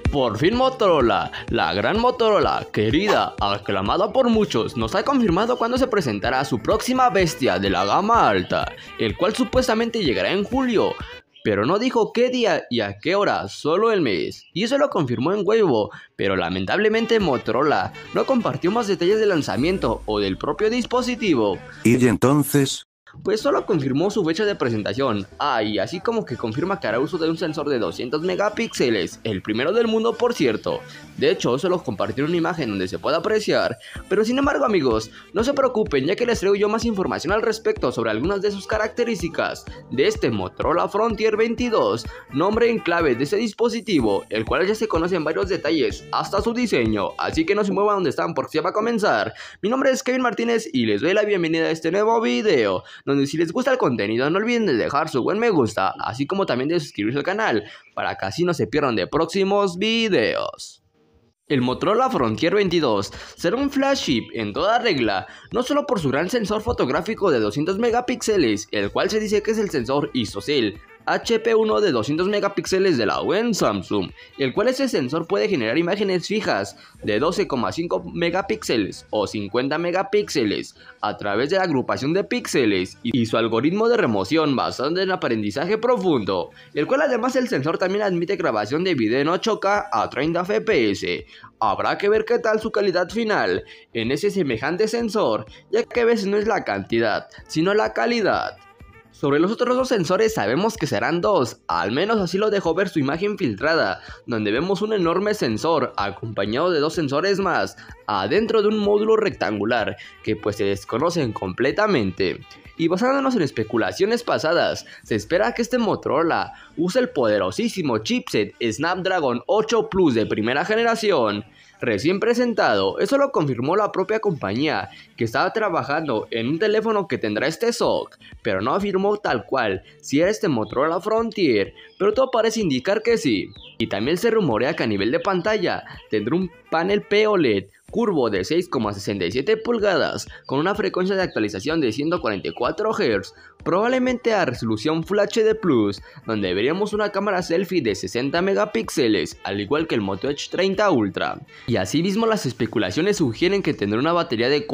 Por fin Motorola, la gran Motorola, querida, aclamada por muchos, nos ha confirmado cuándo se presentará su próxima bestia de la gama alta, el cual supuestamente llegará en julio, pero no dijo qué día y a qué hora, solo el mes, y eso lo confirmó en Weibo, pero lamentablemente Motorola no compartió más detalles del lanzamiento o del propio dispositivo. ¿Y entonces? Pues solo confirmó su fecha de presentación, y así como que confirma que hará uso de un sensor de 200 megapíxeles, el primero del mundo por cierto. De hecho, solo compartió una imagen donde se puede apreciar, pero sin embargo amigos, no se preocupen ya que les traigo yo más información al respecto sobre algunas de sus características de este Motorola Frontier 22, nombre en clave de ese dispositivo, el cual ya se conocen varios detalles, hasta su diseño, así que no se muevan donde están porque ya va a comenzar. Mi nombre es Kevin Martínez y les doy la bienvenida a este nuevo video, donde si les gusta el contenido no olviden de dejar su buen me gusta, así como también de suscribirse al canal, para que así no se pierdan de próximos videos. El Motorola Frontier 22 será un flagship en toda regla, no solo por su gran sensor fotográfico de 200 megapíxeles, el cual se dice que es el sensor ISOCELL HP1 de 200 megapíxeles de la web Samsung, el cual ese sensor puede generar imágenes fijas de 12,5 megapíxeles o 50 megapíxeles a través de la agrupación de píxeles y su algoritmo de remoción basado en aprendizaje profundo, el cual además el sensor también admite grabación de video en 8K a 30 fps. Habrá que ver qué tal su calidad final en ese semejante sensor, ya que a veces no es la cantidad, sino la calidad. Sobre los otros dos sensores sabemos que serán dos, al menos así lo dejó ver su imagen filtrada, donde vemos un enorme sensor acompañado de dos sensores más, adentro de un módulo rectangular, que pues se desconocen completamente. Y basándonos en especulaciones pasadas, se espera que este Motorola use el poderosísimo chipset Snapdragon 8 Plus de primera generación, recién presentado. Eso lo confirmó la propia compañía, que estaba trabajando en un teléfono que tendrá este SoC, pero no afirmó tal cual si era este Motorola Frontier, pero todo parece indicar que sí. Y también se rumorea que a nivel de pantalla tendrá un panel POLED curvo de 6,67 pulgadas con una frecuencia de actualización de 144 Hz, probablemente a resolución Full HD Plus, donde veríamos una cámara selfie de 60 megapíxeles, al igual que el Moto Edge 30 Ultra. Y asimismo las especulaciones sugieren que tendrá una batería de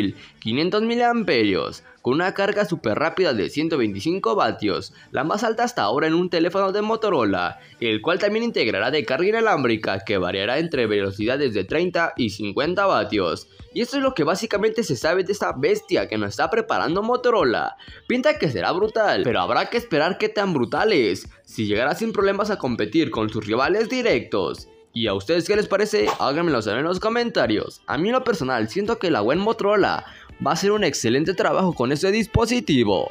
4500 mAh, con una carga super rápida de 125 vatios, la más alta hasta ahora en un teléfono de Motorola, el cual también integrará de carga inalámbrica que variará entre velocidades de 30 y 50 vatios. Y esto es lo que básicamente se sabe de esta bestia que nos está preparando Motorola. Pinta que será brutal, pero habrá que esperar qué tan brutal es, si llegará sin problemas a competir con sus rivales directos. ¿Y a ustedes qué les parece? Háganmelo saber en los comentarios. A mí en lo personal siento que la web Motorola va a hacer un excelente trabajo con este dispositivo.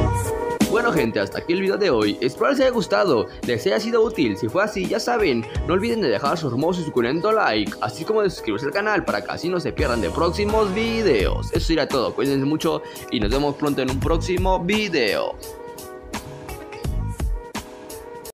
Bueno gente, hasta aquí el video de hoy, espero les haya gustado, les haya sido útil. Si fue así, ya saben, no olviden de dejar su hermoso y suculento like, así como de suscribirse al canal para que así no se pierdan de próximos videos. Eso será todo, cuídense mucho y nos vemos pronto en un próximo video.